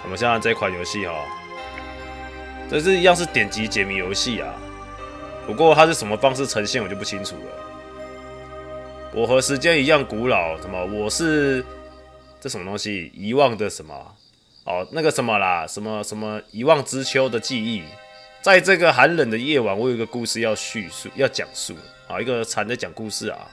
我们现在这款游戏哈，这是一样是点击解谜游戏啊，不过它是什么方式呈现我就不清楚了。我和时间一样古老，什么？我是这什么东西？遗忘的什么？哦，那个什么啦，什么什么遗忘之秋的记忆。在这个寒冷的夜晚，我有一个故事要叙述，要讲述啊，一个蝉在讲故事啊。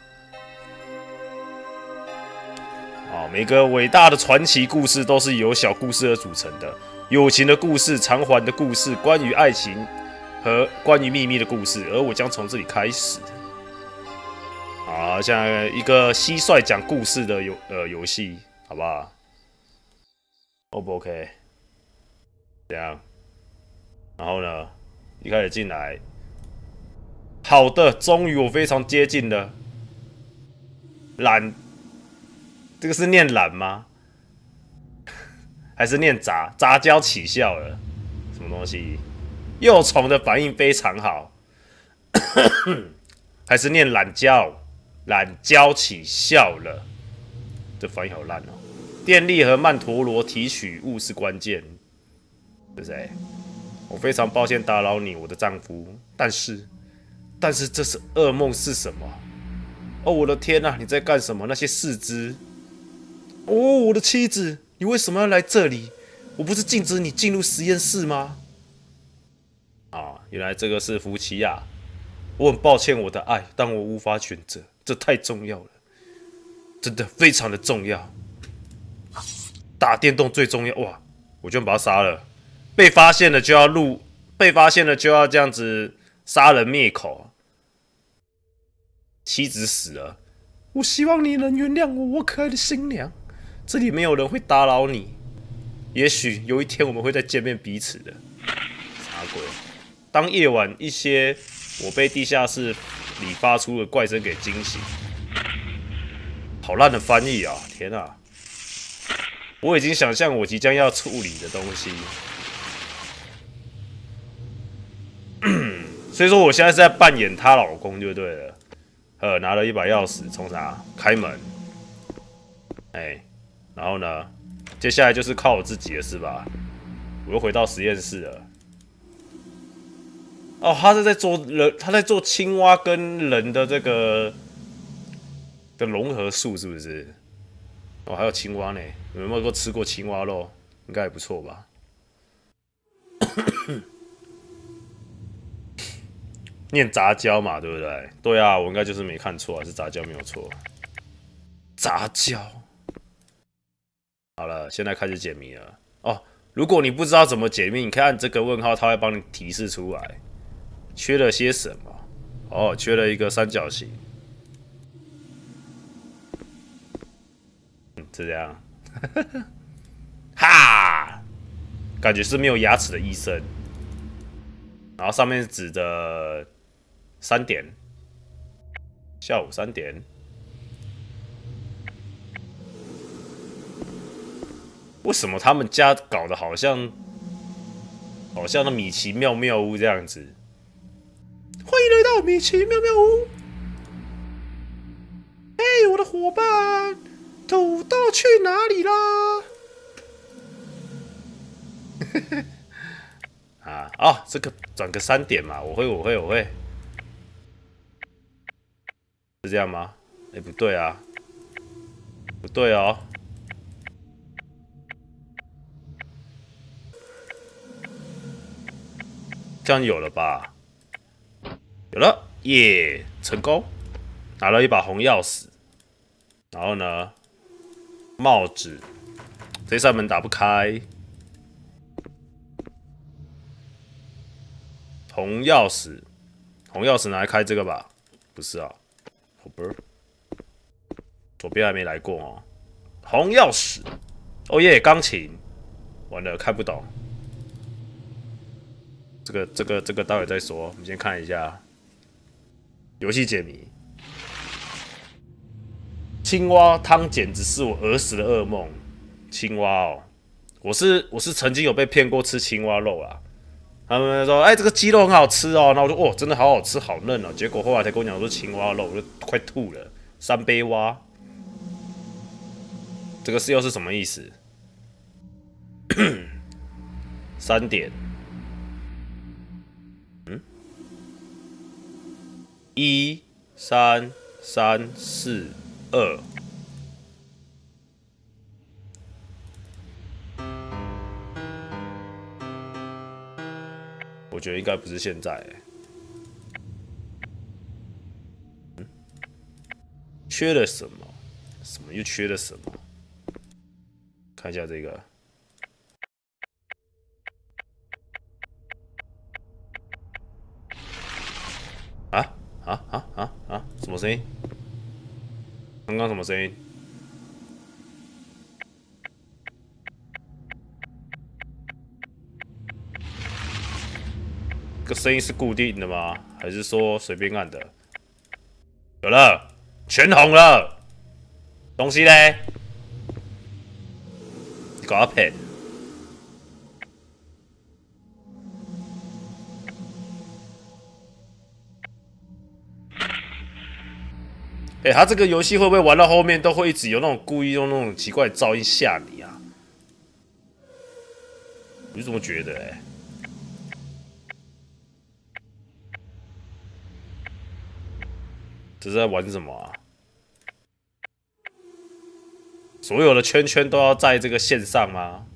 啊，每个伟大的传奇故事都是由小故事而组成的，友情的故事、偿还的故事、关于爱情和关于秘密的故事，而我将从这里开始。啊，像一个蟋蟀讲故事的游戏，好不好 ？O 不 OK？ 这样，然后呢，一开始进来，好的，终于我非常接近了。懒，这个是念懒吗？还是念杂交起效了？什么东西？幼虫的反应非常好，还是念懒觉？懒觉起效了，这翻译好烂哦。电力和曼陀罗提取物是关键。是谁？我非常抱歉打扰你，我的丈夫。但是这是噩梦是什么？哦，我的天啊！你在干什么？那些四肢。哦，我的妻子，你为什么要来这里？我不是禁止你进入实验室吗？啊，原来这个是夫妻呀。我很抱歉我的爱，但我无法选择，这太重要了，真的非常的重要。打电动最重要哇！我居然把他杀了，被发现了就要被发现了就要这样子杀人灭口。妻子死了，我希望你能原谅我，我可爱的新娘。这里没有人会打扰你，也许有一天我们会再见面彼此的。啥鬼？当夜晚一些。我被地下室里发出的怪声给惊醒，好烂的翻译啊！天啊！我已经想象我即将要处理的东西，所以说我现在是在扮演她老公就对了。拿了一把钥匙，冲啥？开门。然后呢？接下来就是靠我自己了，是吧？我又回到实验室了。哦，他是在做人，他在做青蛙跟人的这个的融合术，是不是？哦，还有青蛙呢，有没有吃过青蛙肉？应该也不错吧。念杂交嘛，对不对？对啊，我应该就是没看错，是杂交没有错。杂交。好了，现在开始解谜了。哦，如果你不知道怎么解谜，你可以按这个问号，它会帮你提示出来。缺了些什么？哦，缺了一个三角形。是这样。哈，感觉是没有牙齿的医生。然后上面指的3点，下午3点。为什么他们家搞得好像那米奇妙妙屋这样子？欢迎来到米奇妙妙屋。嘿，我的伙伴，土豆去哪里啦？这个转个3点嘛，我会，是这样吗？不对啊，不对哦。这样有了吧？有了，耶！成功，拿了一把红钥匙。然后呢，帽子，这扇门打不开。红钥匙拿来开这个吧？不是啊，好吧，左边还没来过哦。红钥匙，哦耶，钢琴，完了看不懂。这个待会再说，我们先看一下游戏解谜。青蛙汤简直是我儿时的噩梦。青蛙哦，我是曾经有被骗过吃青蛙肉啦。他们说，这个鸡肉很好吃哦，那我就真的好好吃，好嫩哦。结果后来才跟我讲说青蛙肉，我就快吐了。三杯蛙，这个又是什么意思？ 3点。1、3、3、4、2。我觉得应该不是现在、缺了什么？什么又缺了什么？看一下这个。什么声音？刚刚什么声音？这声音是固定的吗？还是说随便按的？有了，全红了。东西嘞？你搞我骗！他这个游戏会不会玩到后面都会一直有那种故意用那种奇怪的噪音吓你啊？我就这么觉得这是在玩什么啊？所有的圈圈都要在这个线上吗？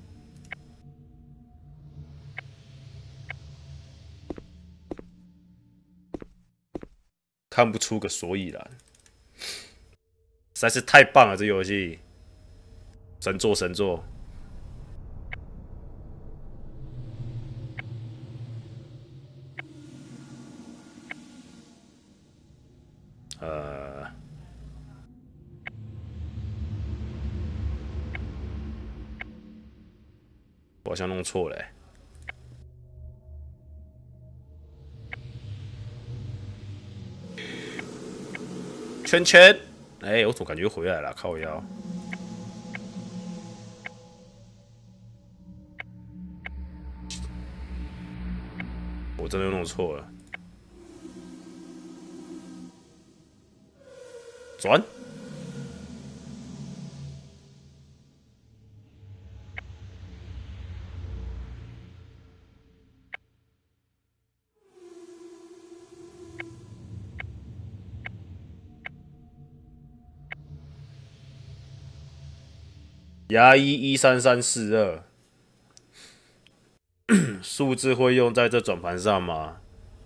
看不出个所以然，实在是太棒了！这游戏神作神作。我好像弄错了圈圈，我怎么感觉回来了？靠腰。我真的弄错了。转。牙医13342，数字会用在这转盘上吗？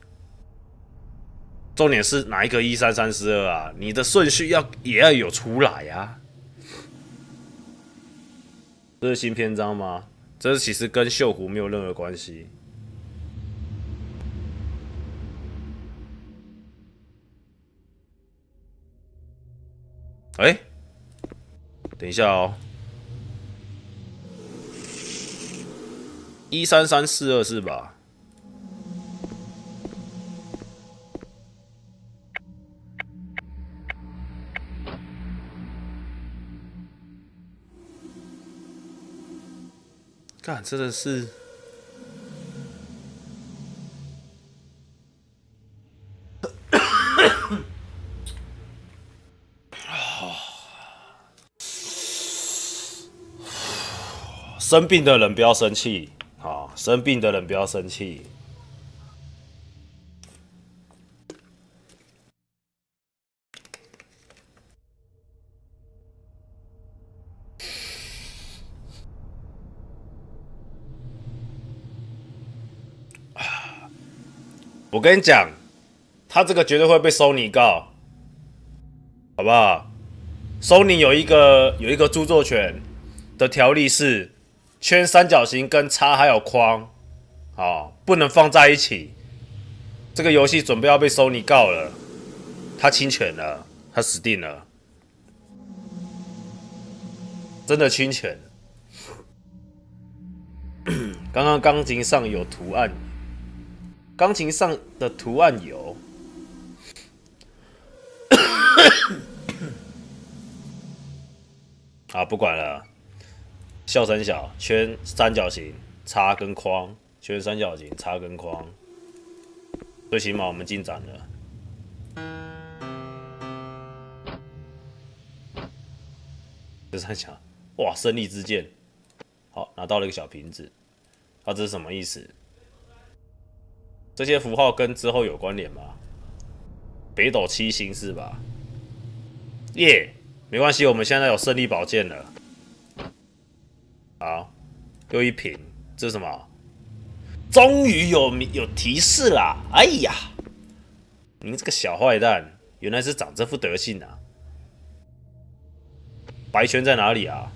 重点是哪一个13342啊？你的顺序也要有出来啊。这是新篇章吗？这其实跟锈湖没有任何关系。等一下哦。13342是吧？干，真的是。生病的人不要生气，生病的人不要生气。我跟你讲，他这个绝对会被Sony告，好不好？Sony有一个著作权的条例是，圈三角形跟叉还有框，不能放在一起。这个游戏准备要被Sony告了，他侵权了，他死定了，真的侵权。刚刚钢琴上有图案，钢琴上的图案有。不管了，笑三小圈三角形叉跟框，圈三角形叉跟框，最起码我们进展了。这三小，哇，胜利之剑，好，拿到了一个小瓶子。 啊，这是什么意思？这些符号跟之后有关联吗？北斗七星是吧？耶、没关系，我们现在有胜利宝剑了。好，又一瓶，这是什么？终于有提示啦！哎呀，您这个小坏蛋，原来是长这副德性啊！白圈在哪里啊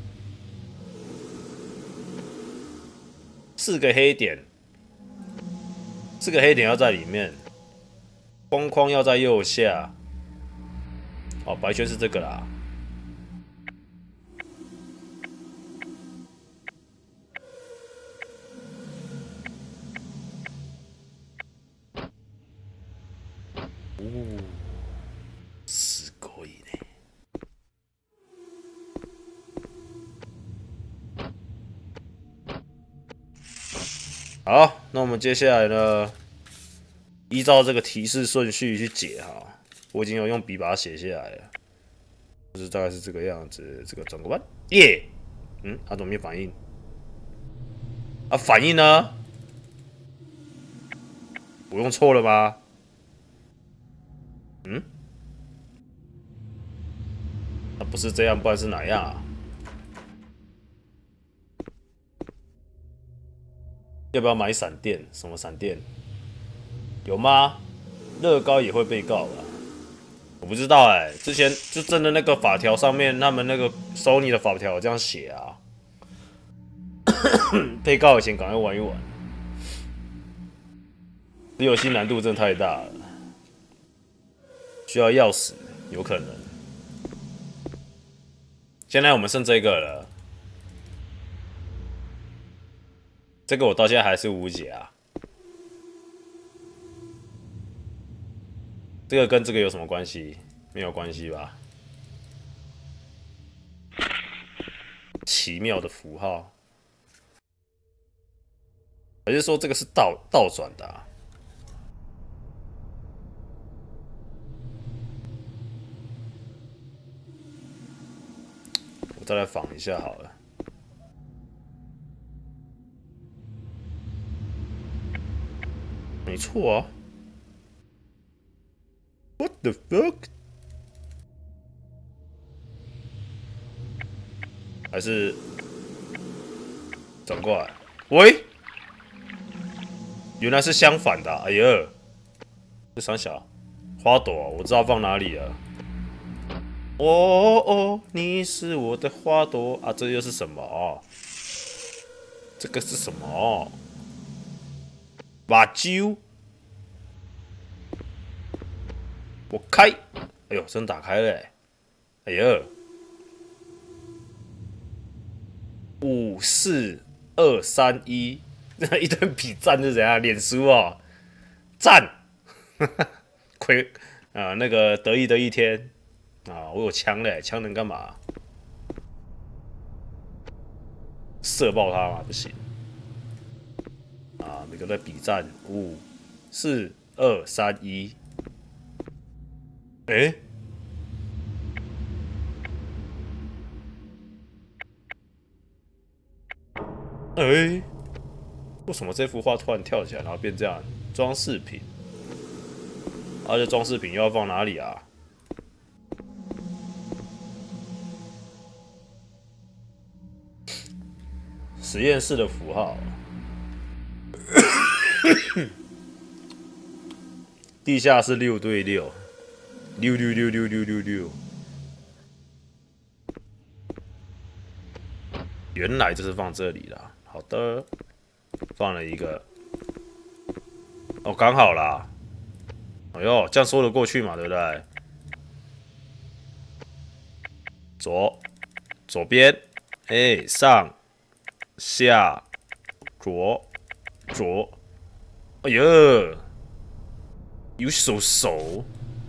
？4个黑点，4个黑点要在里面，框框要在右下。哦，白圈是这个啦。哦，すごいね。好，那我们接下来呢，依照这个提示顺序去解哈。我已经有用笔把它写下来了，就是大概是这个样子。这个转个弯，耶！它怎么没反应？啊，反应呢？我用错了吗？那不是这样，不然是哪样啊？要不要买闪电？什么闪电？有吗？乐高也会被告吧？我不知道哎、之前就真的那个法条上面，他们那个 Sony 的法条有这样写啊。被告以前赶快玩一玩，这游戏难度真的太大了，需要钥匙，有可能。现在我们剩这个了，这个我到现在还是无解啊。这个跟这个有什么关系？没有关系吧？奇妙的符号，还是说这个是倒转的啊？我再来仿一下好了。没错啊。What the fuck？ 还是转过来？喂，原来是相反的啊、哎呀，这三小花朵、啊，我知道放哪里了。哦哦，你是我的花朵啊！这又是什么？这个是什么？马啾，我开！哎呦，真打开了、欸！哎呀，5、4、2、3、1，这一顿比赞是怎样？脸书哦，赞！亏啊，那个得意的一天啊，我有枪嘞，枪能干嘛？射爆他嘛，不行啊！每个在比战，5、4、2、3、1。哎，哎，为什么这幅画突然跳起来，然后变这样？装饰品，而且装饰品又要放哪里啊？实验室的符号，地下室6对6，6。原来就是放这里啦。好的，放了一个，哦，刚好啦。哎呦，这样说得过去嘛，对不对？左边，哎，上下左，哎呀，you so。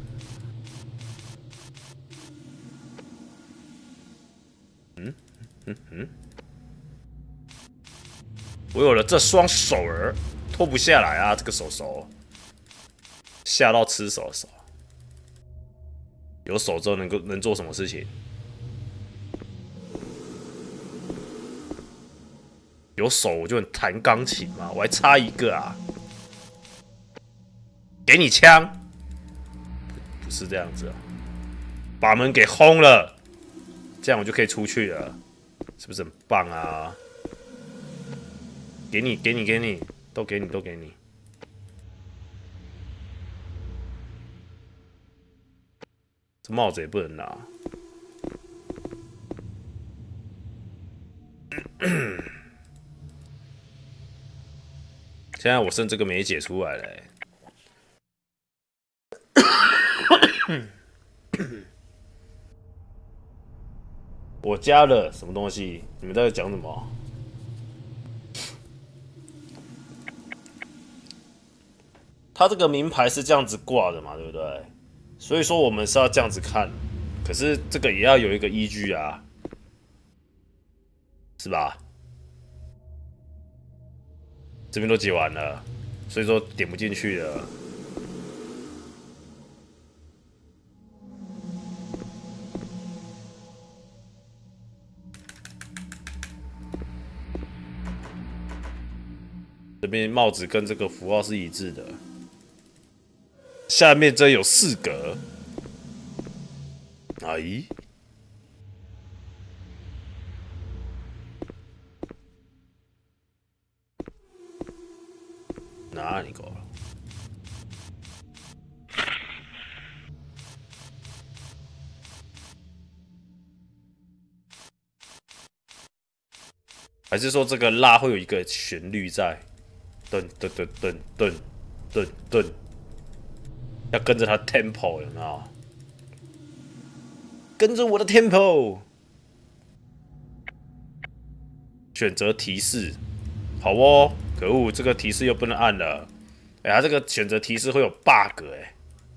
我有了这双手儿，脱不下来啊！这个手吓到吃手，有手之后能做什么事情？ 有手我就能弹钢琴嘛，我还差一个啊！给你枪，不是这样子啊，把门给轰了，这样我就可以出去了，是不是很棒啊？给你，给你，给你，都给你，都给你。这帽子也不能拿。现在我剩这个没解出来嘞、我加了什么东西？你们在讲什么？他这个名牌是这样子挂的嘛，对不对？所以说我们是要这样子看，可是这个也要有一个依据啊，是吧？这边都解完了，所以说点不进去了。这边帽子跟这个符号是一致的。下面这有4格，哎，哪里搞了？还是说这个拉会有一个旋律在？噔噔噔噔噔噔噔，要跟着它 tempo 有没有？跟着我的 tempo， 选择提示，好哦。可恶，这个提示又不能按了。哎，它这个选择提示会有 bug 哎。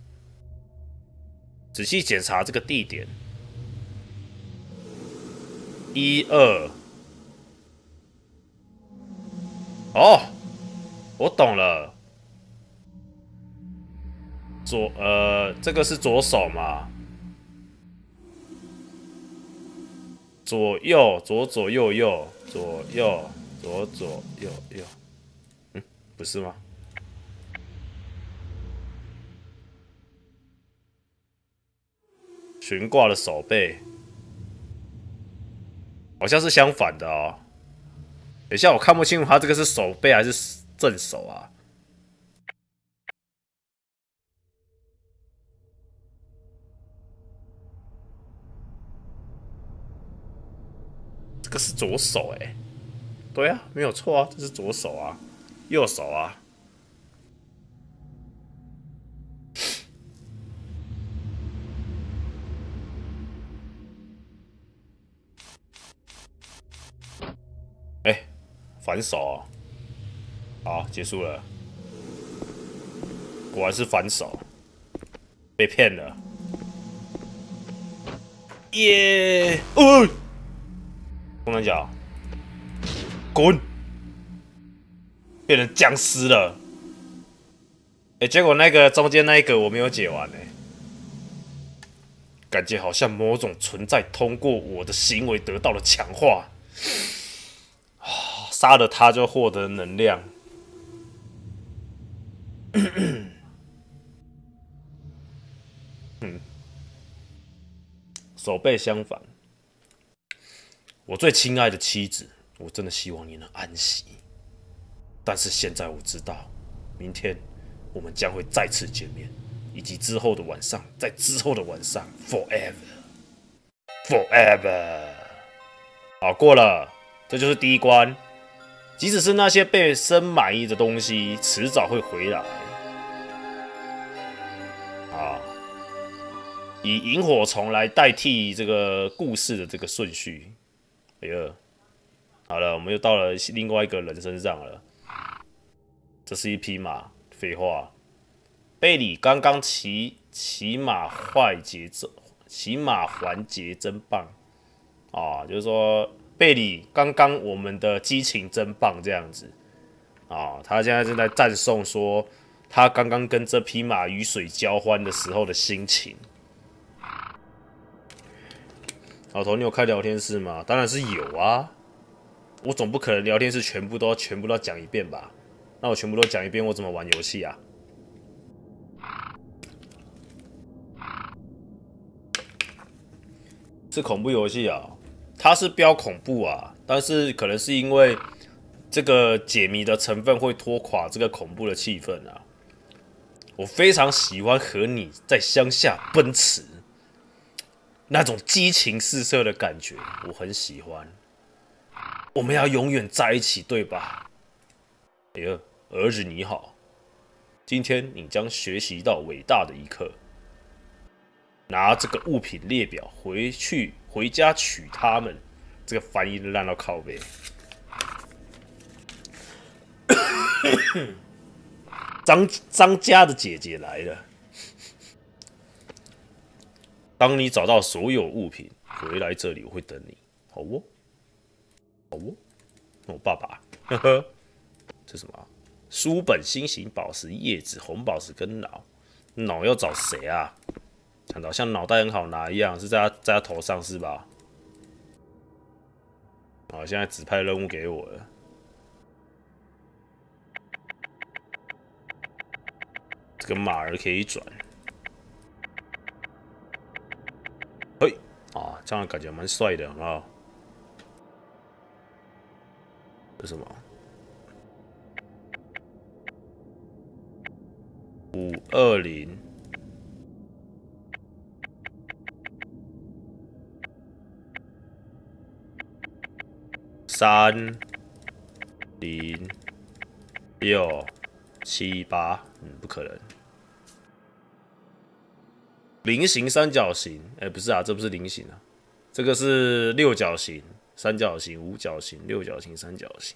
仔细检查这个地点，1、2。哦，我懂了。这个是左手嘛？左右，左左右右，左右，左左右右。嗯，不是吗？悬挂的手背，好像是相反的哦。等一下，我看不清楚它这个是手背还是正手啊？这个是左手哎、欸，对啊，没有错啊，这是左手啊，右手啊。哎、欸，反手哦，好，结束了。果然是反手，被骗了。耶！不能讲，滚！变成僵尸了。哎、欸，结果那个中间那一个我没有解完哎、欸，感觉好像某种存在通过我的行为得到了强化。杀了他就获得能量。手背相反。我最亲爱的妻子，我真的希望你能安息。但是现在我知道，明天我们将会再次见面，以及之后的晚上，在之后的晚上 ，forever。好，过了，这就是第一关。即使是那些被深埋意的东西，迟早会回来。啊，以萤火虫来代替这个故事的这个顺序。哎呀，好了，我们又到了另外一个人身上了。这是一匹马，废话。贝里刚刚骑马环节真棒啊！就是说，贝里刚刚我们的激情真棒这样子啊！他现在正在赞颂说，他刚刚跟这匹马雨水交欢的时候的心情。老头，你有开聊天室吗？当然是有啊。 我总不可能聊天室全部都讲一遍吧？那我全部都讲一遍，我怎么玩游戏啊？是恐怖游戏啊，它是标恐怖啊，但是可能是因为这个解谜的成分会拖垮这个恐怖的气氛啊。我非常喜欢和你在乡下奔驰，那种激情四射的感觉，我很喜欢。我们要永远在一起，对吧？哎呀，儿子你好，今天你将学习到伟大的一课。拿这个物品列表回家取他们。这个翻译烂到靠背。张家的姐姐来了。当你找到所有物品，回来这里我会等你。好哦，好哦。我爸爸，呵呵，这什么？书本、心形宝石、叶子、红宝石跟脑。脑要找谁啊？看到像脑袋很好拿一样，是在他头上是吧？好，现在指派任务给我了。这个马儿可以转。嘿，啊，这样感觉蛮帅的，很好。这是什么？520。30678，不可能。菱形、三角形，不是啊，这不是菱形啊，这个是六角形、三角形、五角形、六角形、三角形。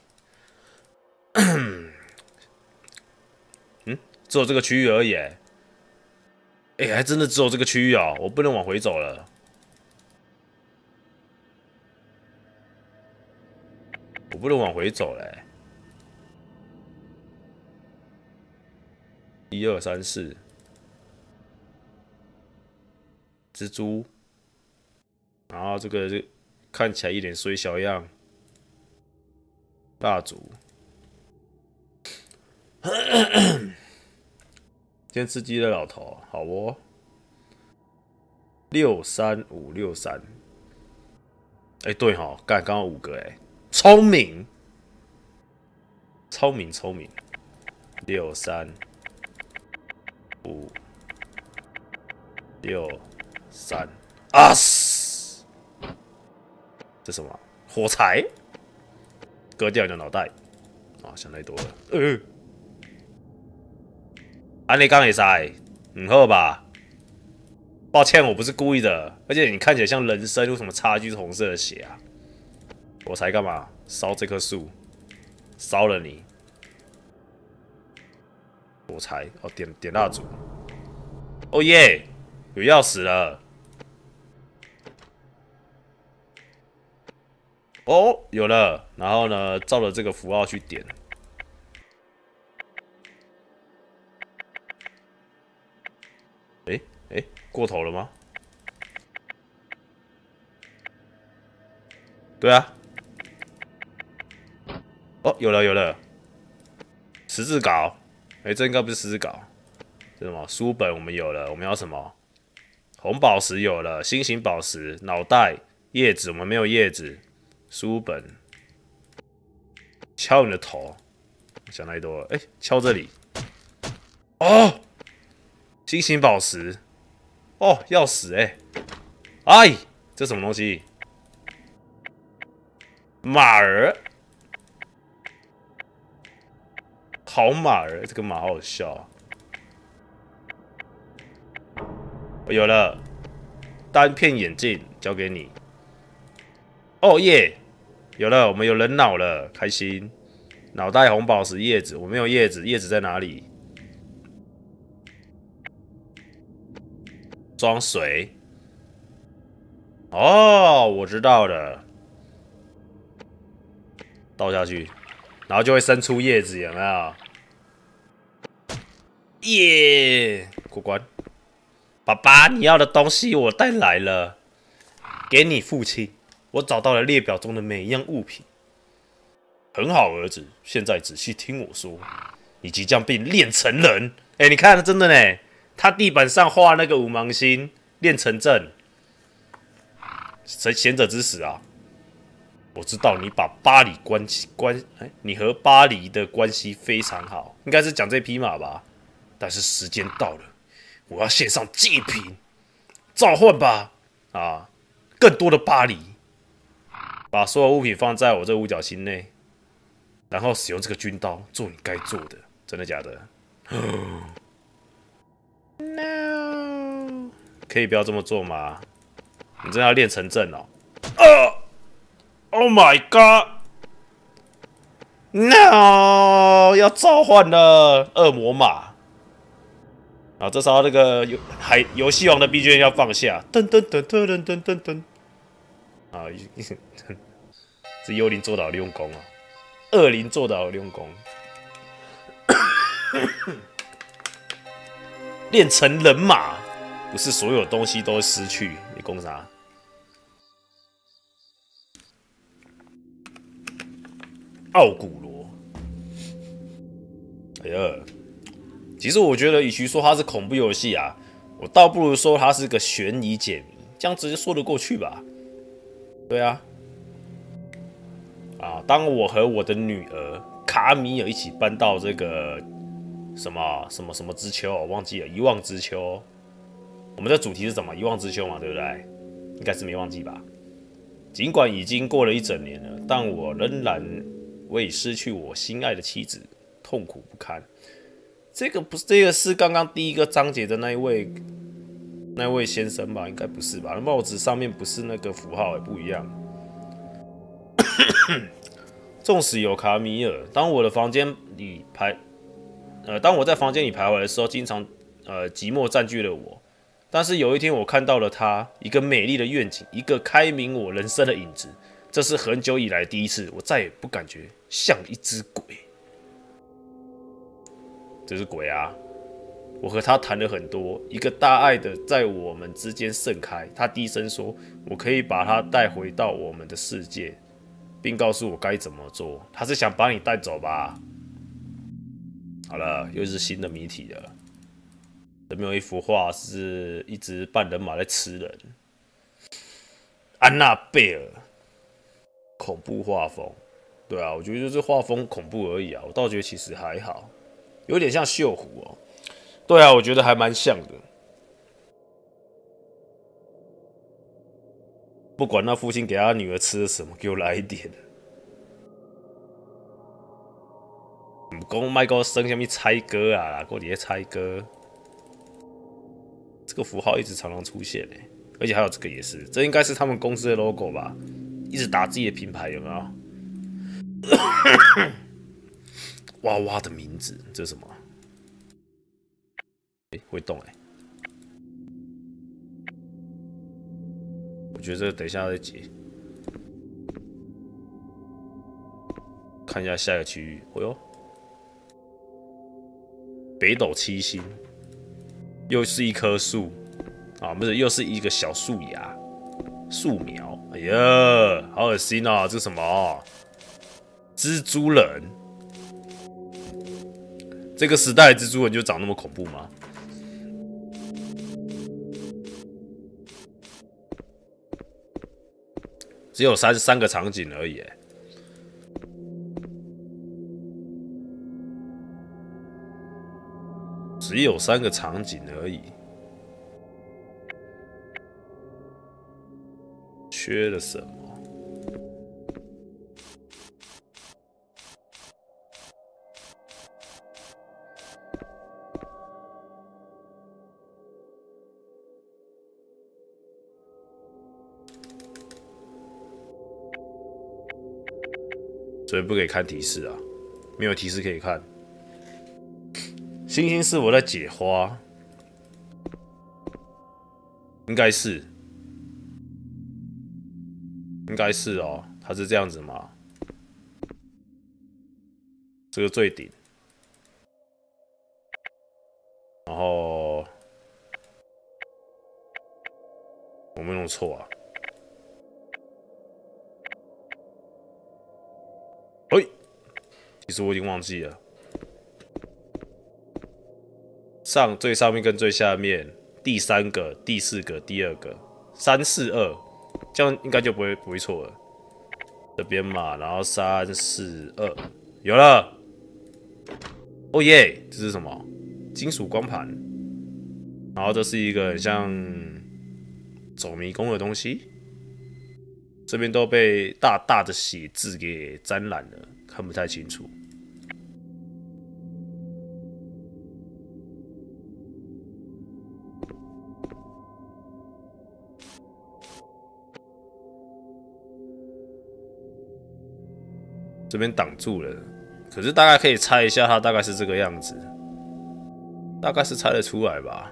只有这个区域而已。还真的只有这个区域啊，我不能往回走了。我不能往回走嘞。1、2、3、4，蜘蛛，然后这个看起来一脸衰小样，蜡烛，天吃鸡的老头，好哦。63563，对哈，刚刚5个聪明，63563啊嘶！这什么？火柴？割掉你的脑袋！啊，想太多了。安利刚也塞，好吧？抱歉，我不是故意的。而且你看起来像人参，为什么插一句是红色的血啊？火柴干嘛？烧这棵树，烧了你。火柴哦，点蜡烛。哦耶，有钥匙了。哦，有了。然后呢，照着这个符号去点。过头了吗？对啊。哦，有了。十字镐。这应该不是十字镐。这什么？书本我们有了，我们要什么？红宝石有了，心形宝石，脑袋，叶子我们没有叶子。书本，敲你的头。想太多了。敲这里。哦，心形宝石。哦，钥匙这什么东西？马儿，好马儿，这个马好好笑啊！我有了，单片眼镜交给你。哦耶，有了，我们有人脑了，开心。脑袋红宝石叶子，我没有叶子，叶子在哪里？装水。哦，我知道了，倒下去，然后就会生出叶子，有没有？耶，过关。爸爸，你要的东西我带来了，给你父亲。我找到了列表中的每一样物品。 很好，儿子，现在仔细听我说，你即将被练成人。哎，你看，真的呢，他地板上画那个五芒星，练成阵，贤者之石啊！我知道你把巴黎你和巴黎的关系非常好，应该是讲这匹马吧？但是时间到了，我要献上祭品，召唤吧！啊，更多的巴黎，把所有物品放在我这五角星内，然后使用这个军刀做你该做的。真的假的？No， 可以不要这么做吗？你真的要练成阵哦！Oh my god！No， 要召唤了恶魔马。啊，这时候那个游戏王的 BGM 要放下，噔噔噔噔噔噔噔噔。啊，是幽灵做的利用功啊，恶灵做的利用功。练成人马，不是所有东西都会失去。你攻啥？奥古罗。哎呀，其实我觉得，与其说它是恐怖游戏啊，我倒不如说它是个悬疑解谜，这样直接说得过去吧？对啊。啊，当我和我的女儿卡米尔一起搬到这个什么之丘，我忘记了，遗忘之丘。我们的主题是什么？遗忘之丘嘛，对不对？应该是没忘记吧。尽管已经过了一整年了，但我仍然为失去我心爱的妻子痛苦不堪。这个是刚刚第一个章节的那位先生吧？应该不是吧？帽子上面不是那个符号，也不一样。纵使有卡米尔，当我在房间里徘徊的时候，经常寂寞占据了我。但是有一天，我看到了他，一个美丽的愿景，一个开明我人生的影子。这是很久以来第一次，我再也不感觉像一只鬼。这是鬼啊！我和他谈了很多，一个大爱的在我们之间盛开。他低声说：“我可以把他带回到我们的世界。”并告诉我该怎么做。他是想把你带走吧？好了，又是新的谜题了。这边有一幅画，是一只半人马在吃人。安娜贝尔，恐怖画风。对啊，我觉得就是画风恐怖而已啊。我倒觉得其实还好，有点像锈湖哦。对啊，我觉得还蛮像的。不管那父亲给他女儿吃了什么，给我来一点。唔讲卖个生什么猜歌啊，我伫咧猜歌。这个符号一直常常出现诶，而且还有这个也是，这应该是他们公司的 logo 吧？一直打自己的品牌有没有？娃娃的名字，这是什么？会动哎！我觉得这等一下再解。看一下下一个区域，哦哟，北斗七星，又是一棵树啊，不是，又是一个小树芽、树苗。哎呀，好恶心啊！这是什么？蜘蛛人？这个时代的蜘蛛人就长那么恐怖吗？只有三个场景而已，只有3个场景而已，缺了什么？所以不可以看提示啊，没有提示可以看。星星是我在解花，应该是哦，它是这样子吗？这个最顶，然后我没弄错啊。嘿， 其实我已经忘记了。最上面跟最下面，第3个、第4个、第2个，3、4、2，这样应该就不会错了。这边嘛，然后3、4、2，有了。哦耶，这是什么？金属光盘。然后这是一个很像走迷宫的东西，这边都被大大的血渍给沾染了，看不太清楚。这边挡住了，可是大概可以猜一下，它大概是这个样子，大概是猜得出来吧。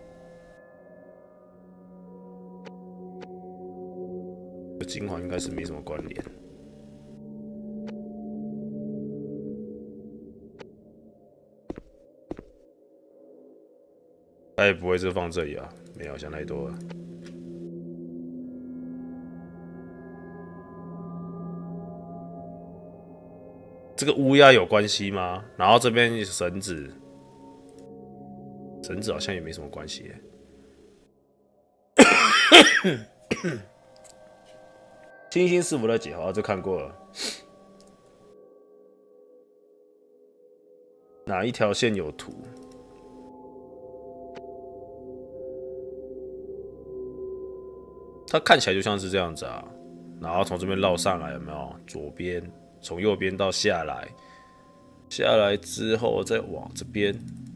金环应该是没什么关联。它也不会是放这里啊，没有想太多了。这个乌鸦有关系吗？然后这边绳子，绳子好像也没什么关系耶。星星是否在解号？这看过了。哪一条线有图？它看起来就像是这样子啊。然后从这边绕上来，有没有？左边从右边到下来，下来之后再往这边。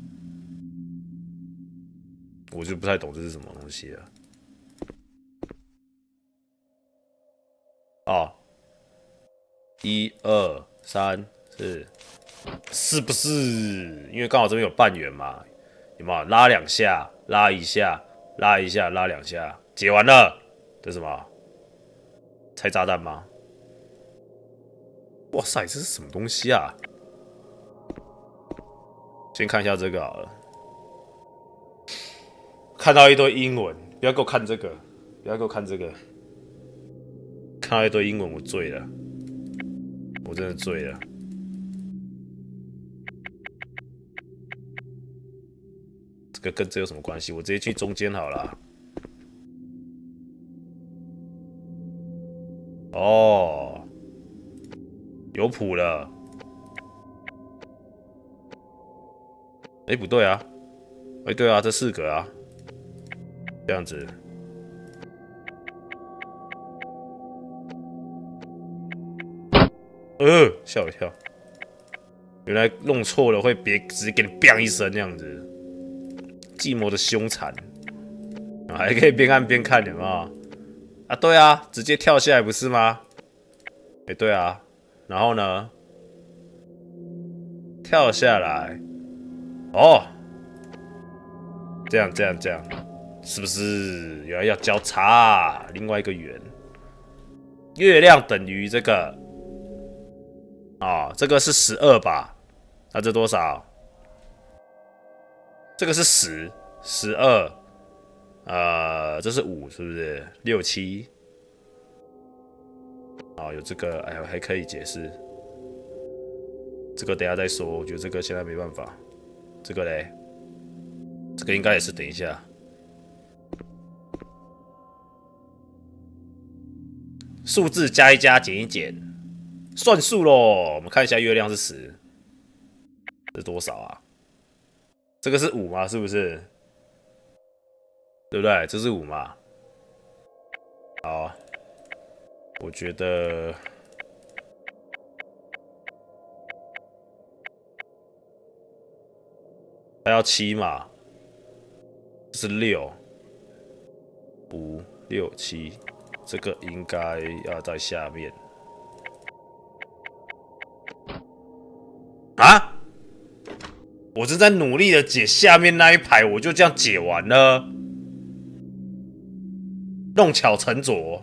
我就不太懂这是什么东西了。哦，1、2、3、4，是不是？因为刚好这边有半圆嘛，有没有？拉2下，拉1下，拉1下，拉2下，解完了。这是什么？拆炸弹吗？哇塞，这是什么东西啊？先看一下这个好了。看到一堆英文，不要给我看这个，不要给我看这个。看到一堆英文，我醉了，我真的醉了。这个跟这有什么关系？我直接去中间好了。哦，有谱了。哎，不对啊！哎，对啊，这4个啊，这样子。吓我一跳！原来弄错了会直接给你 “bang” 一声那样子。寂寞的凶残，还可以边按边看，有没有？啊，对啊，直接跳下来不是吗？哎，对啊，然后呢？跳下来，哦，这样，是不是原来要交叉？另外一个圆，月亮等于这个啊，这个是12吧？那这多少？这个是10、12，这是5，是不是？6、7。好，有这个，哎，还可以解释。这个等一下再说，我觉得这个现在没办法。这个嘞，这个应该也是等一下。数字加一加，减一减，算数咯。我们看一下月亮是10，这是多少啊？这个是5嘛？是不是？对不对？这是5嘛？好，我觉得它要7嘛，这是6、5、6、7，这个应该要在下面啊！我正在努力的解下面那一排，我就这样解完了，弄巧成拙。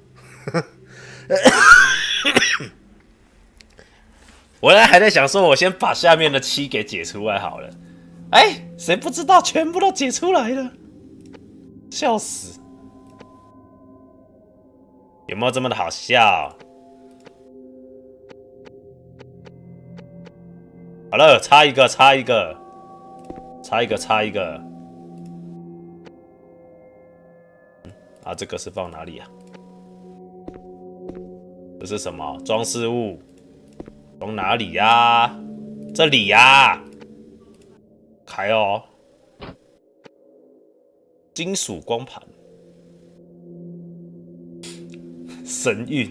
我还在想说，我先把下面的7给解出来好了。哎，谁不知道全部都解出来了？笑死！有没有这么的好笑？ 好了，差一个，差一个，差一个，差一个。啊，这个是放哪里啊？这是什么装饰物？装哪里呀？这里呀。开哦。金属光盘。神韵。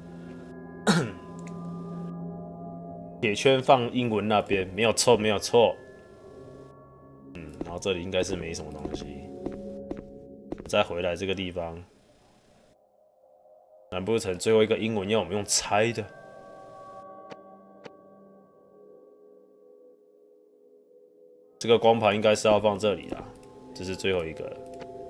铁圈放英文那边，没有错，没有错。然后这里应该是没什么东西。再回来这个地方，难不成最后一个英文要我们用猜的？这个光盘应该是要放这里啦，这是最后一个了。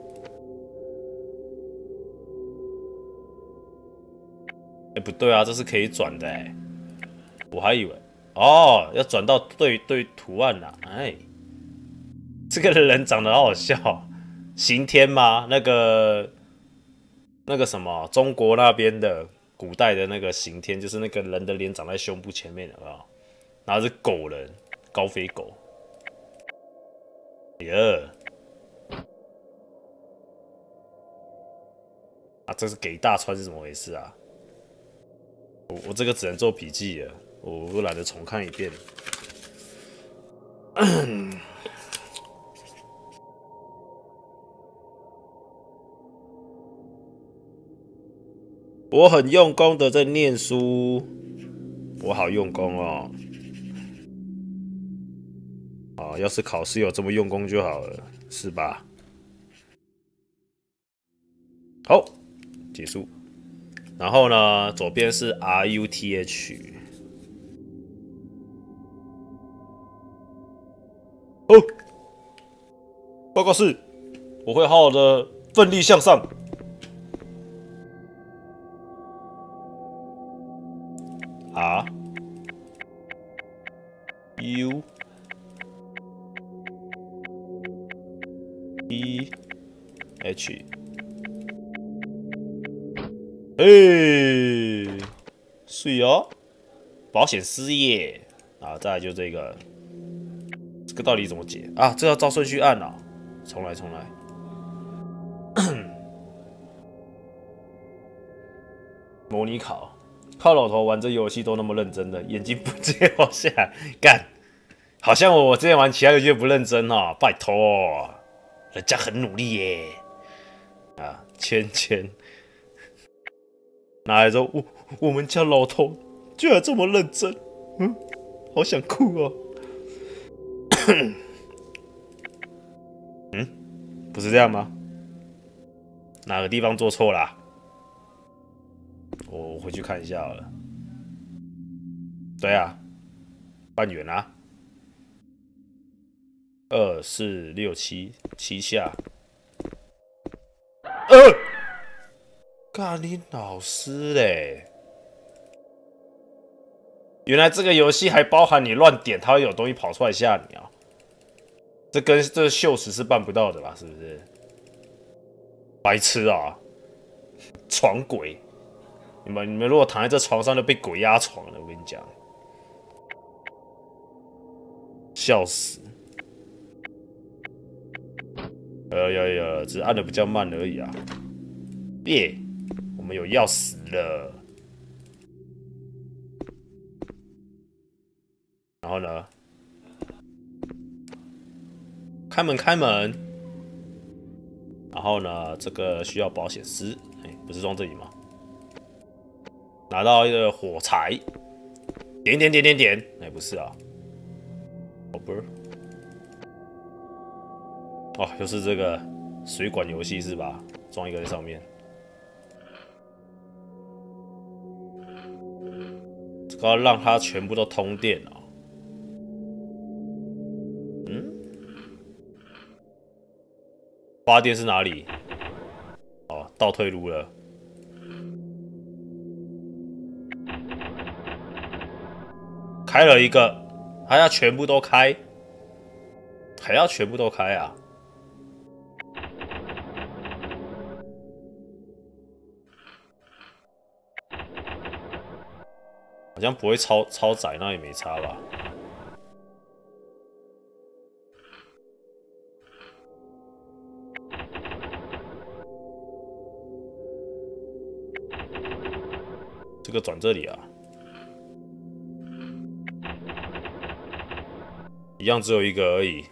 不对啊，这是可以转的哎，我还以为哦要转到对图案啦，哎，这个人长得好好笑，刑天吗？那个什么中国那边的古代的那个刑天，就是那个人的脸长在胸部前面，有没有？然后是狗人，高飞狗。耶！啊，这是给大川是怎么回事啊？我这个只能做笔记了，我懒得重看一遍。我很用功的在念书，我好用功哦。啊，要是考试有这么用功就好了，是吧？好，结束。然后呢，左边是 RUTH。哦，报告室，我会好好的奋力向上。R U T H。是哦，保险丝耶啊！再来就这个，这个到底怎么解啊？这要照顺序按啊！重来，重来。模拟考，靠老头玩这游戏都那么认真的，眼睛不直接往下干，好像我之前玩其他游戏不认真哦，拜托，人家很努力耶。啊，圈圈，拿来之后，我们家老头居然这么认真，好想哭哦。不是这样吗？哪个地方做错啦？我回去看一下好了。对啊，半圆啊，2、4、6、7下。干你老师嘞！原来这个游戏还包含你乱点，它会有东西跑出来吓你啊！这跟这秀实是办不到的吧？是不是？白痴啊！床鬼！你们如果躺在这床上就被鬼压床了，我跟你讲，笑死！只是按的比较慢而已啊。别，我们有要死了。然后呢？开门，开门。然后呢？这个需要保险丝，不是装这里吗？拿到一个火柴，点，不是啊，宝贝儿。哦，又是这个水管游戏是吧？装一个在上面，这个要让它全部都通电哦。发电是哪里？哦，倒退路了。开了一个，还要全部都开，还要全部都开啊！好像不会超载，那也没差吧？ 这个转这里啊，一样只有一个而已。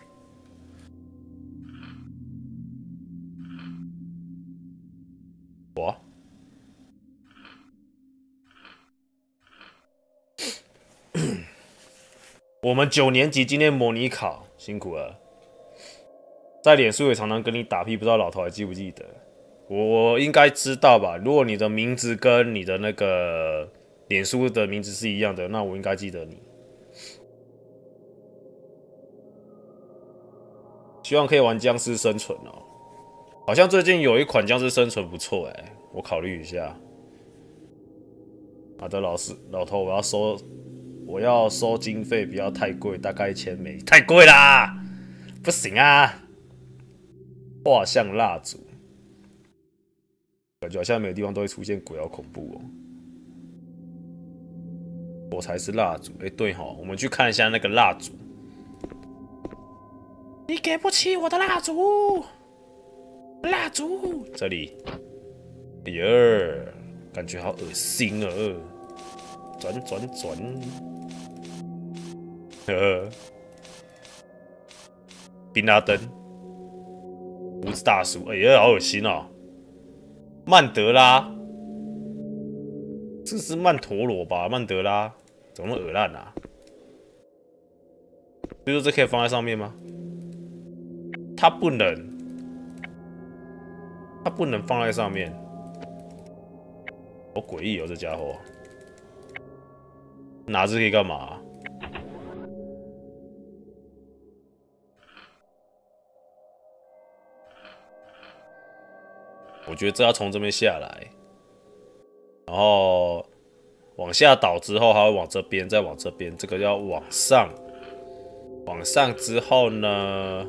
哇！我们9年级今天模拟考，辛苦了。在脸书也常常跟你打屁，不知道老头还记不记得？我应该知道吧？如果你的名字跟你的那个脸书的名字是一样的，那我应该记得你。希望可以玩僵尸生存哦。好像最近有一款僵尸生存不错哎，我考虑一下。好的，老头，我要收经费，不要太贵，大概1000枚，太贵啦，不行啊。画像蜡烛，感觉好像每个地方都会出现鬼，好恐怖哦。我才是蜡烛，对齁，我们去看一下那个蜡烛。你给不起我的蜡烛，蜡烛这里。哎呀，感觉好恶心啊！转，宾拉登，胡子大叔，哎呀，好恶心哦！曼德拉，这是曼陀罗吧？曼德拉怎么那么恶烂啊？所以说这可以放在上面吗？它不能放在上面，好诡异哦，这家伙。拿这可以干嘛？我觉得这要从这边下来，然后往下倒之后，还会往这边，再往这边，这个要往上。往上之后呢，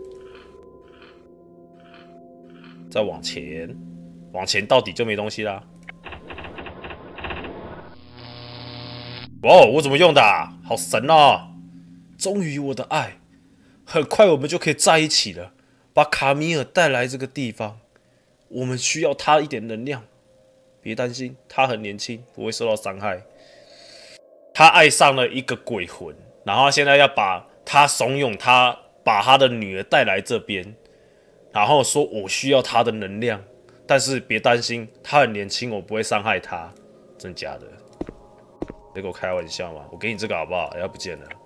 再往前，往前到底就没东西啦。哇，我怎么用的啊？好神哦！终于，我的爱，很快我们就可以在一起了。把卡米尔带来这个地方，我们需要他一点能量。别担心，他很年轻，不会受到伤害。他爱上了一个鬼魂，然后现在要把他怂恿他把他的女儿带来这边，然后说我需要他的能量，但是别担心，他很年轻，我不会伤害他。真假的？别跟我开玩笑嘛！我给你这个好不好？要不见了。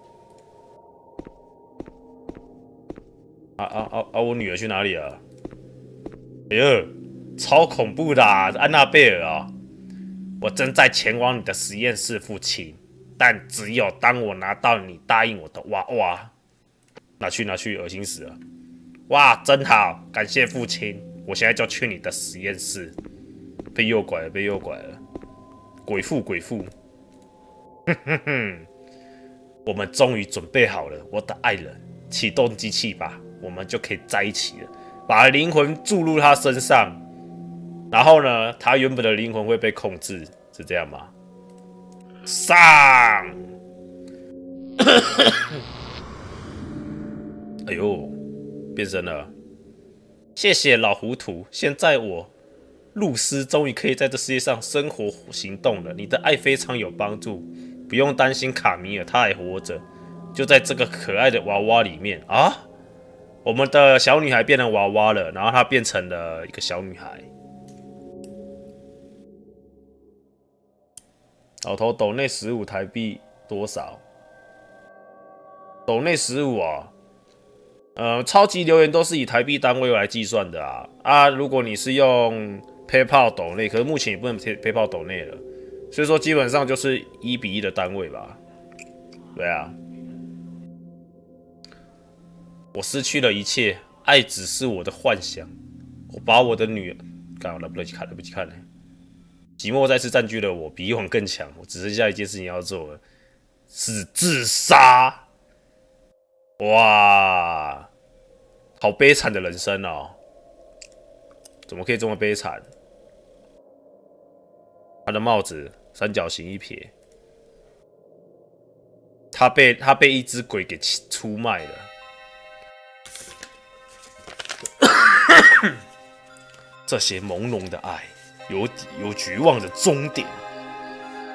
我女儿去哪里了？哎呦，超恐怖的啊！安娜贝尔啊！我正在前往你的实验室，父亲。但只有当我拿到你答应我的娃娃，拿去，恶心死了！哇，真好，感谢父亲！我现在就去你的实验室。被诱拐了！鬼父！哼哼哼！我们终于准备好了，我的爱人，启动机器吧，我们就可以在一起了。把灵魂注入他身上，然后呢，他原本的灵魂会被控制，是这样吗？上！哎呦，变身了！谢谢老糊涂，现在我露丝终于可以在这世界上生活行动了。你的爱非常有帮助，不用担心卡米尔，他还活着，就在这个可爱的娃娃里面啊。我们的小女孩变成娃娃了，然后她变成了一个小女孩。老头斗内15台币多少？斗内15啊，超级留言都是以台币单位来计算的啊。如果你是用 PayPal 斗内，可是目前也不能 PayPal 斗内了，所以说基本上就是1:1的单位吧。对啊，我失去了一切，爱只是我的幻想。我把我的女儿，干来不及看了。寂寞再次占据了我，比以往更强。我只剩下一件事情要做了，是自杀。哇，好悲惨的人生哦！怎么可以这么悲惨？他的帽子三角形一撇，他被一只鬼给出卖了。这些朦胧的爱，有绝望的终点。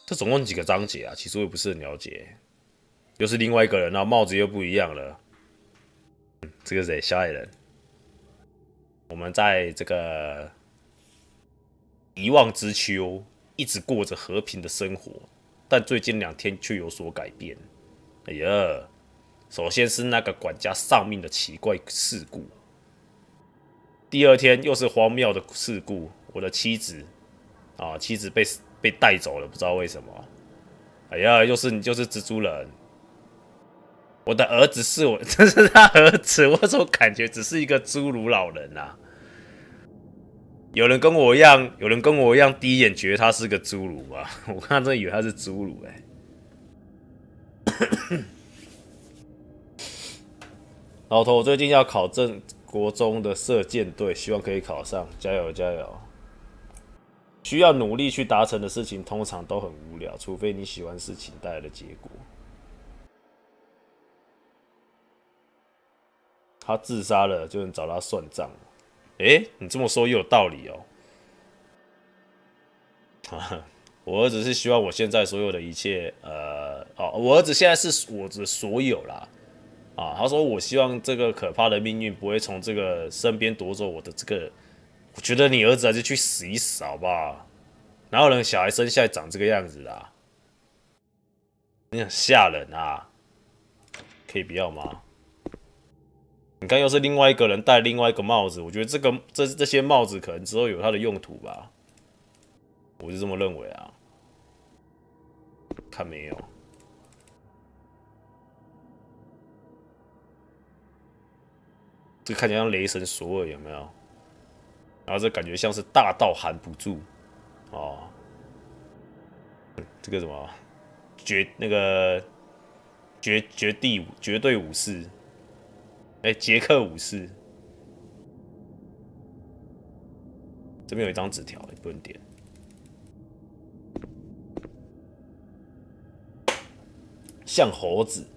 这总共几个章节啊？其实我也不是很了解。又是另外一个人，然后帽子又不一样了。这个谁？小矮人。我们在这个遗忘之秋，一直过着和平的生活，但最近2天却有所改变。哎呀，首先是那个管家丧命的奇怪事故，第2天又是荒谬的事故，我的妻子被带走了，不知道为什么。哎呀，又是蜘蛛人。我的儿子是我，这是他儿子，我怎么感觉只是一个侏儒老人啊？有人跟我一样，第一眼觉得他是个侏儒吗？我看真以为他是侏儒老头，我最近要考正国中的射箭队，希望可以考上，加油加油！需要努力去达成的事情，通常都很无聊，除非你喜欢事情带来的结果。他自杀了，就能找他算账。你这么说也有道理哦。我儿子是希望我现在所有的一切，我儿子现在是我的所有啦。他说我希望这个可怕的命运不会从这个身边夺走我的这个。我觉得你儿子还是去死一死好不好？哪有人小孩生下来长这个样子啦？你很吓人啊！可以不要吗？你看，又是另外一个人戴另外一个帽子，我觉得这些帽子可能之后有它的用途吧，我是这么认为啊。看没有？这看起来像雷神索尔有没有？然后这感觉像是大道含不住哦。这个什么绝对武士，杰克武士。这边有一张纸条，不能点。像猴子。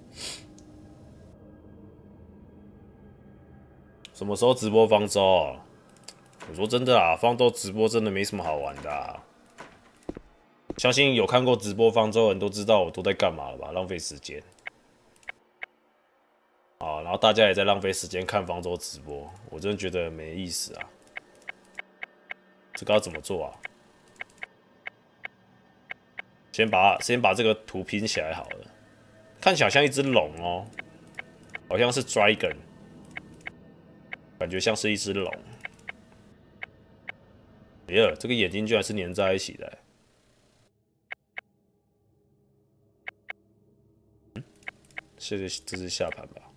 什么时候直播方舟啊？我说真的啊，方舟直播真的没什么好玩的啊。相信有看过直播方舟的人都知道我都在干嘛了吧？浪费时间。然后大家也在浪费时间看方舟直播，我真的觉得没意思啊。这个要怎么做啊？先把这个图拼起来好了，看起来像一只龙哦，好像是 dragon， 感觉像是一只龙。这个眼睛居然是粘在一起的。这是下盘吧？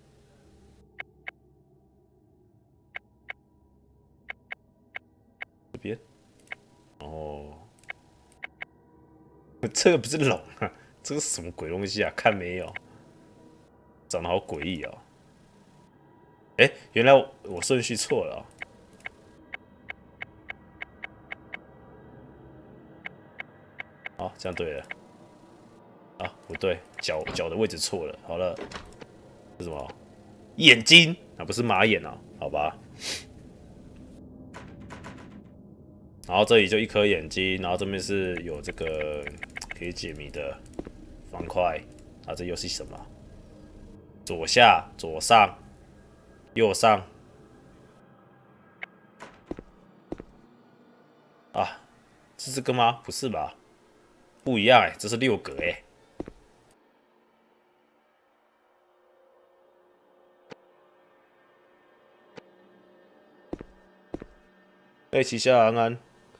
这边，哦，这个不是龙啊，这个是什么鬼东西啊？看没有，长得好诡异哦。原来我顺序错了哦。这样对了。不对，脚的位置错了。好了，是什么？眼睛不是马眼啊？好吧。然后这里就一颗眼睛，然后这边是有这个可以解谜的方块。这又是什么？左下、左上、右上。是这个吗？不是吧？不一样这是6格旗下安安。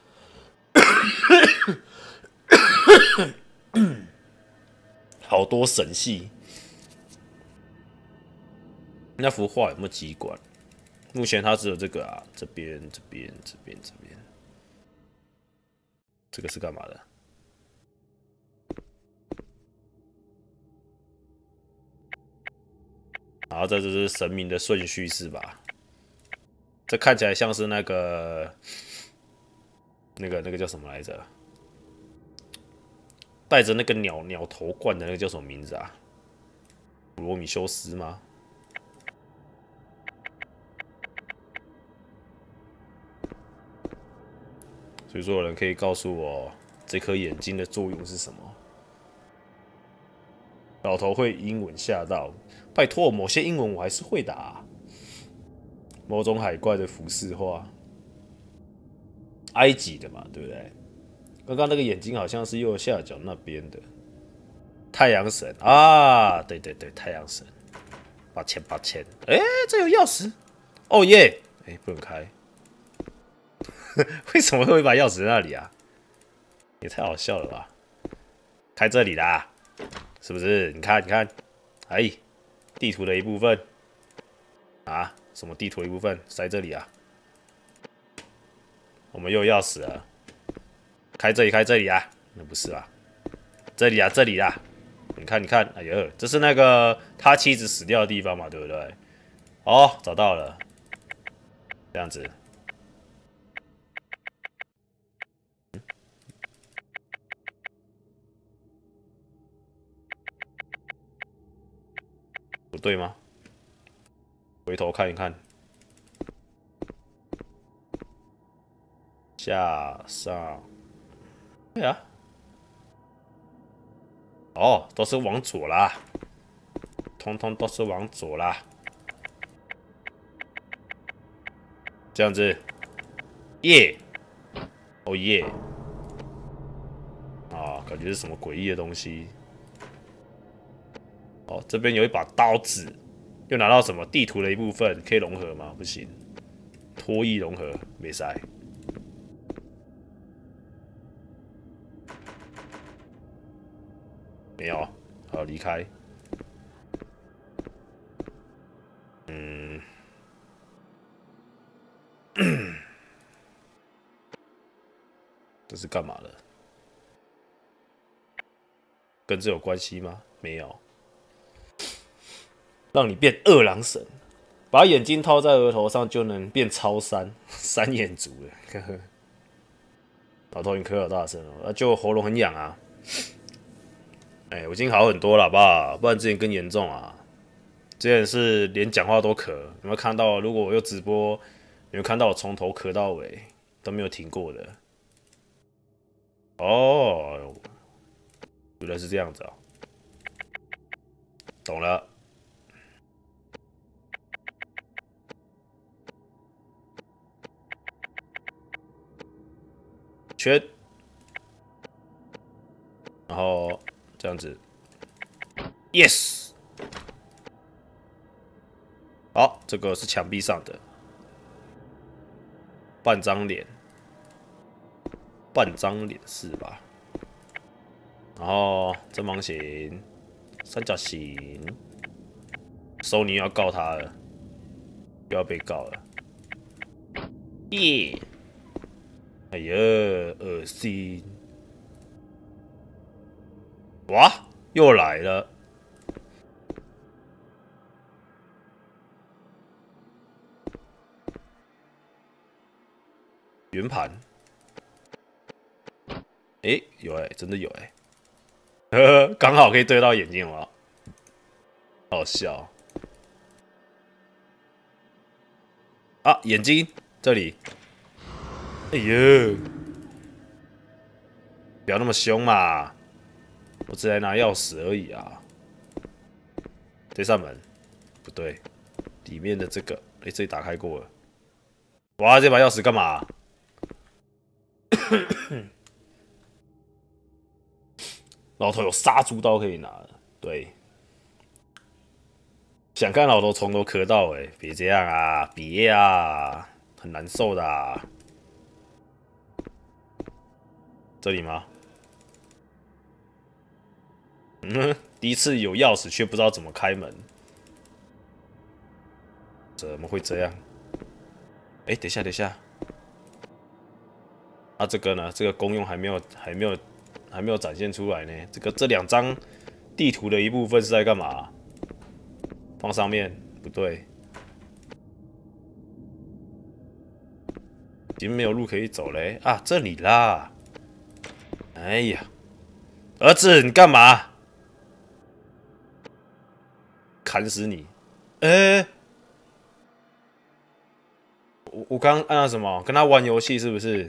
好多神系。那幅画有没有机关？目前它只有这个啊，这边。这个是干嘛的？然后这就是神明的顺序是吧？这看起来像是那个叫什么来着？带着那个鸟头冠的那个叫什么名字啊？普罗米修斯吗？所以说有人可以告诉我这颗眼睛的作用是什么？ 老头会英文吓到，拜托，某些英文我还是会的啊。某种海怪的服饰画，埃及的嘛，对不对？刚刚那个眼睛好像是右下角那边的太阳神啊，对对对，太阳神，抱歉抱歉，哎，这有钥匙，哦耶，哎，不能开，为什么会把钥匙在那里啊？也太好笑了吧！开这里啦，是不是？你看，你看，哎，地图的一部分啊，什么地图的一部分塞这里啊？我们又有钥匙了，开这里，开这里啊？那不是吧？这里啊，这里啦！你看，你看，哎呦，这是那个他妻子死掉的地方嘛，对不对？哦，找到了，这样子。不对吗？回头看一看，下上，对啊，哦，都是往左啦，通通都是往左啦，这样子，耶，哦耶，啊，感觉是什么诡异的东西。哦，这边有一把刀子，又拿到什么地图的一部分，可以融合吗？不行，脱衣融合没塞。没有，好离开。嗯，这是干嘛的？跟这有关系吗？没有。让你变二郎神，把眼睛套在额头上就能变超三三眼族了。呵呵，老头，你咳好大声哦，就喉咙很痒啊。哎，我已经好很多了，好不好？不然之前更严重啊。之前是连讲话都咳，有没有看到？如果我又直播，有没有看到我从头咳到尾都没有停过的？哦，原来是这样子啊，懂了。圈，然后这样子 ，yes。好，这个是墙壁上的半张脸，半张脸是吧？然后正方形、三角形，索尼要告他了，又要被告了。耶！哎呀，恶心！哇，又来了。圆盘，诶，有诶，真的有诶，呵呵，刚好可以对到眼睛了，好笑啊！眼睛这里，哎呦，不要那么凶嘛，我只来拿钥匙而已啊。这扇门不对，里面的这个，哎，这里打开过了。哇，这把钥匙干嘛？老头有杀猪刀可以拿的，对。想看老头从头磕到尾，别这样啊，别啊，很难受的啊。这里吗？嗯，第一次有钥匙却不知道怎么开门，怎么会这样？哎，等一下，等一下，啊，这个呢？这个功用还没有展现出来呢。这两张地图的一部分是在干嘛？放上面不对，已经没有路可以走嘞啊！这里啦！哎呀，儿子，你干嘛？砍死你！我刚按了什么？跟他玩游戏是不是？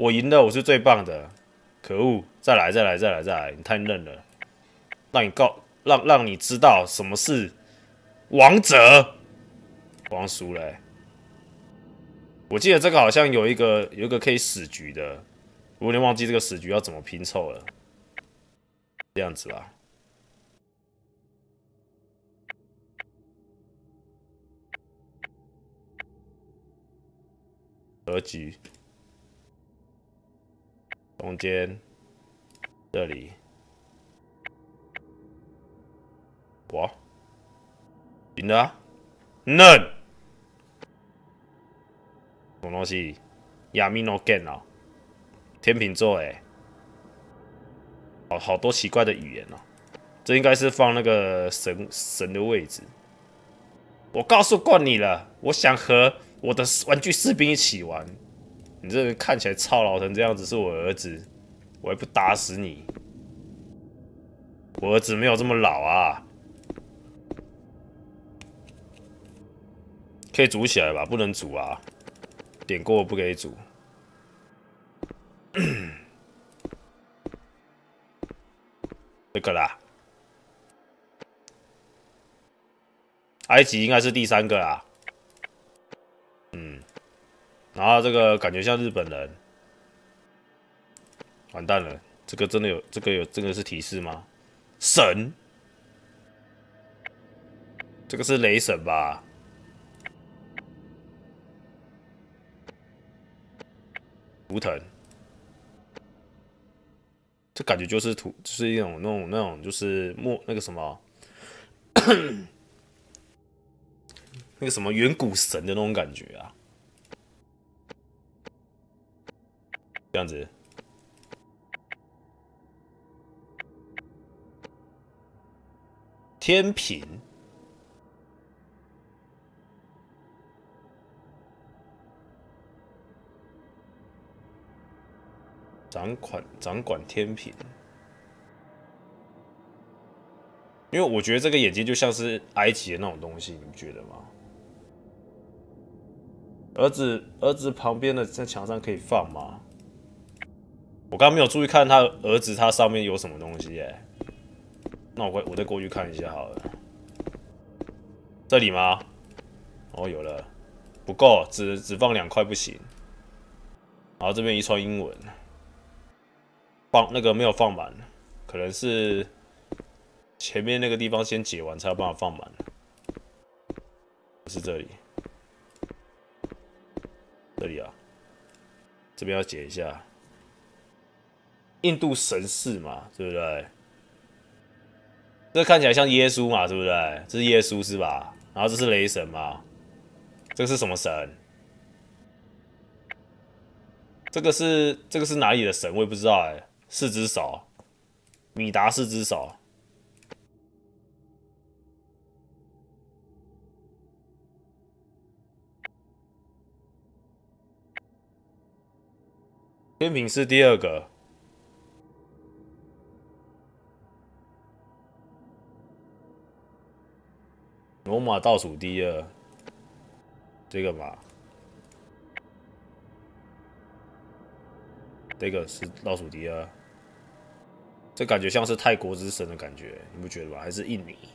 我赢了，我是最棒的。可恶！再来，再来，再来，再来！你太嫩了，让你知道什么是王者。光输了、欸。我记得这个好像有一个可以死局的，我有点忘记这个死局要怎么拼凑了。这样子吧。和局，中间这里，哇，赢了、啊，嫩，什么东西？亚米诺 gen 啊，天秤座哎、好多奇怪的语言哦、这应该是放那个神的位置。我告诉过你了，我想和我的玩具士兵一起玩。你这个看起来操劳成这样子，是我儿子，我还不打死你！我儿子没有这么老啊，可以煮起来吧？不能煮啊，点过不可以煮。这个啦，埃及应该是第3个啦。然后这个感觉像日本人，完蛋了，这个真的有这个是提示吗？神，这个是雷神吧？图腾，这感觉就是就是一种那种就是那个什么那个什么远古神的那种感觉啊，这样子。天平，掌管天平，因为我觉得这个眼睛就像是埃及的那种东西，你不觉得吗？儿子旁边的在墙上可以放吗？我刚刚没有注意看他儿子他上面有什么东西耶、那我再过去看一下好了。这里吗？哦，有了，不够，只放2块不行。然后这边一串英文，放那个没有放满，可能是前面那个地方先解完才有办法放满。是这里，这里啊，这边要解一下。印度神士嘛，对不对？这看起来像耶稣嘛，对不对？这是耶稣是吧？然后这是雷神嘛？这个是什么神？这个是哪里的神？我也不知道哎。4只手，米达4只手。天平是第2个。罗马倒数第2，这个嘛，这个是倒数第2，这感觉像是泰国之神的感觉，你不觉得吧？还是印尼？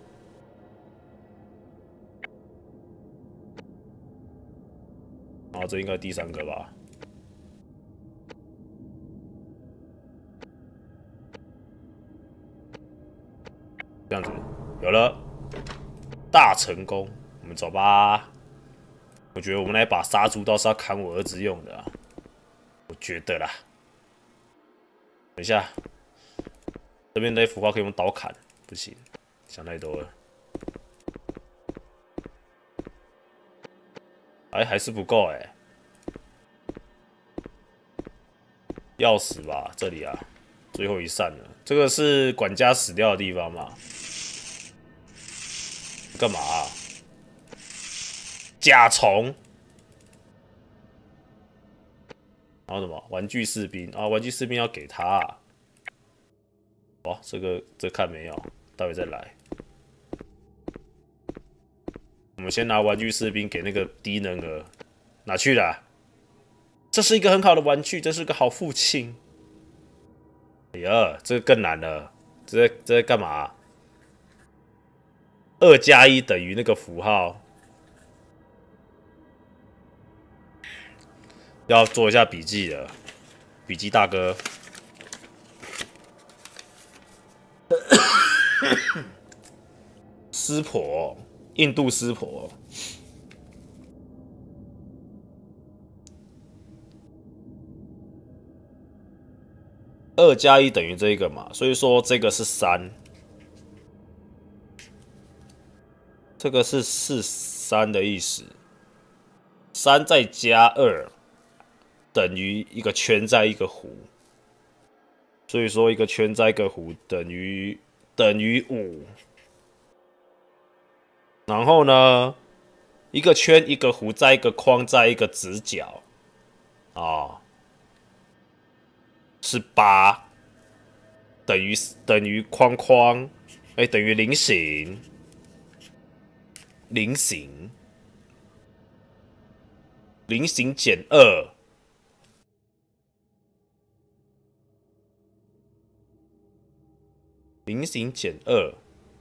然后这应该第3个吧？这样子有了，大成功，我们走吧。我觉得我们那把杀猪刀是要砍我儿子用的、啊，我觉得啦。等一下，这边的腐化可以用刀砍，不行，想太多了。哎，还是不够哎、钥匙吧，这里啊，最后一扇了。这个是管家死掉的地方嘛？干嘛、啊？甲虫。然后什么？玩具士兵啊，玩具士兵要给他、啊。哦，这看没有，待会再来。我们先拿玩具士兵给那个低能儿，拿去了。 这是一个很好的玩具，这是个好父亲。哎呀，这个更难了，这在干嘛？2+1等于那个符号，要做一下笔记了，笔记大哥。湿婆，印度湿婆。2+1等于这个嘛，所以说这个是3，这个是43的意思。3再加2等于一个圈在一个弧，所以说一个圈在一个弧等于5。然后呢，一个圈一个弧在一个框在一个直角啊。是8，等于框框，等于菱形，菱形减2，菱形减2，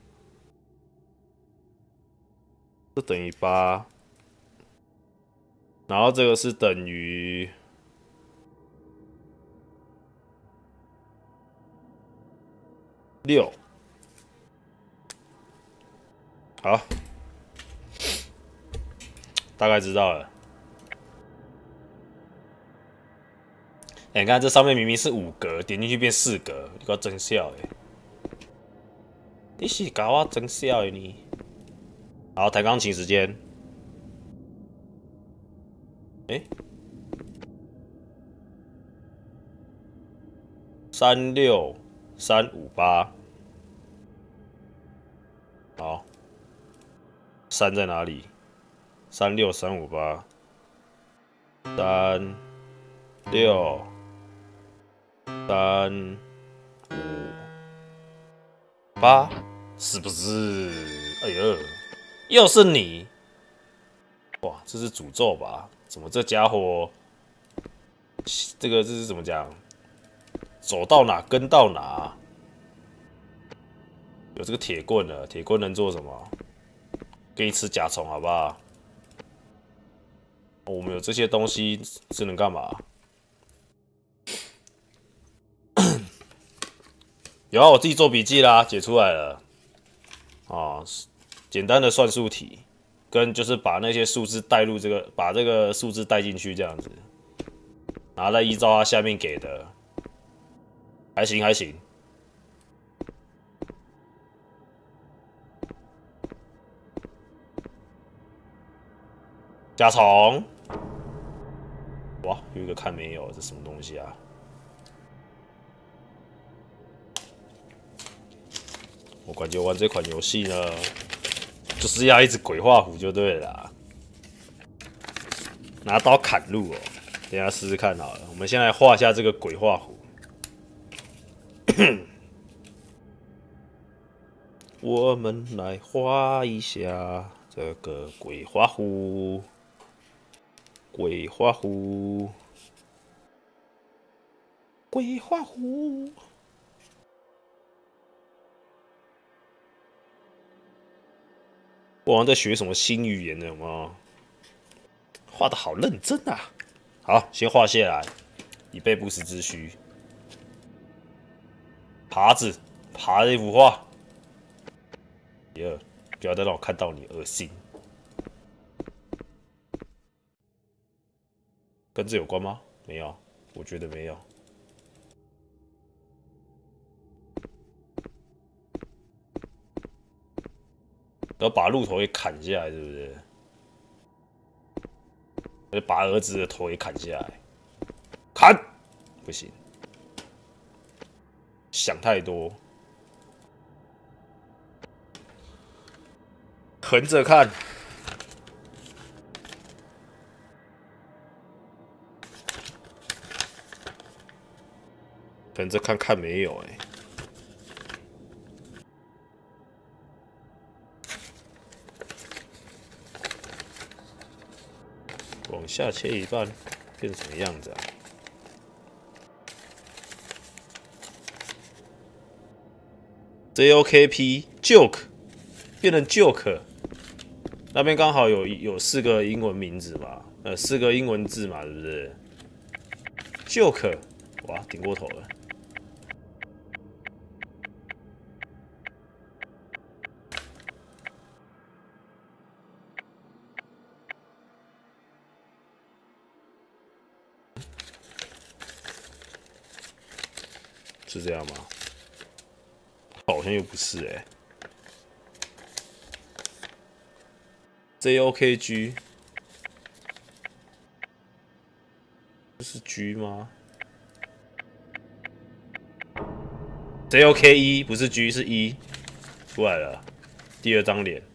这等于8，然后这个是等于6。好，大概知道了。你看这上面明明是5格，点进去变4格，你搞真笑欸！你是搞我真笑欸你！好，弹钢琴时间。36358，好，3在哪里？36358，3、6、3、5、8，是不是？哎呦，又是你！哇，这是诅咒吧？怎么这家伙，这是怎么讲？走到哪跟到哪。有这个铁棍了，铁棍能做什么？给你吃甲虫好不好？我们有这些东西是能干嘛？有啊，我自己做笔记啦，解出来了。啊，简单的算术题，跟就是把那些数字带入这个，把这个数字带进去这样子，然后再依照它下面给的，还行还行。甲虫，哇，有一个看没有，这什么东西啊？我感觉玩这款游戏呢，就是要一直鬼画符就对了啦，拿刀砍路哦。等一下试试看好了，我们先来画一下这个鬼画符。我们来画一下这个鬼画符，鬼画符，鬼画符。我好像在学什么新语言呢，有吗？画的好认真啊！好，先画下来，以备不时之需。耙子，耙这幅画。耶，不要再让我看到你，恶心。跟这有关吗？没有，我觉得没有。要把鹿头给砍下来，对不对？要把儿子的头也砍下来，砍，不行，想太多。横着看，横着看看没有往下切一半， 变什么样子啊？ JOKP Joke 变成 Joke， 那边刚好有4个英文名字嘛，4个英文字嘛，是不是 ？Joke， 哇，顶过头了。是这样吗？好像又不是哎、JOKG 这是 G 吗 ？JOKE 不是 G 是 E 出来了，第2张脸。